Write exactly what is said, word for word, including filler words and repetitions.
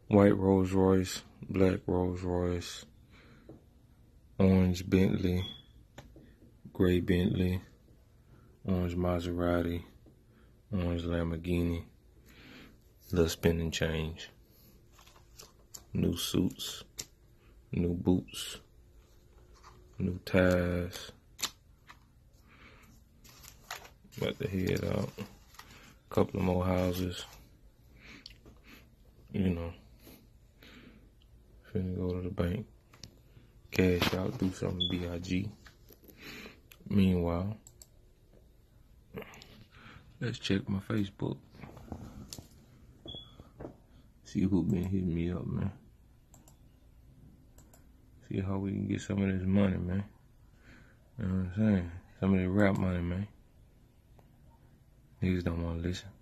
white Rolls Royce, black Rolls Royce, orange Bentley, gray Bentley, orange Maserati, orange Lamborghini, little spending change, new suits, new boots, new ties, about to head out, couple of more houses, you know, finna go to the bank, cash out, do something B I G. Meanwhile, let's check my Facebook. See who been hitting me up, man. See how we can get some of this money, man. You know what I'm saying? Some of this rap money, man. Niggas don't want to listen.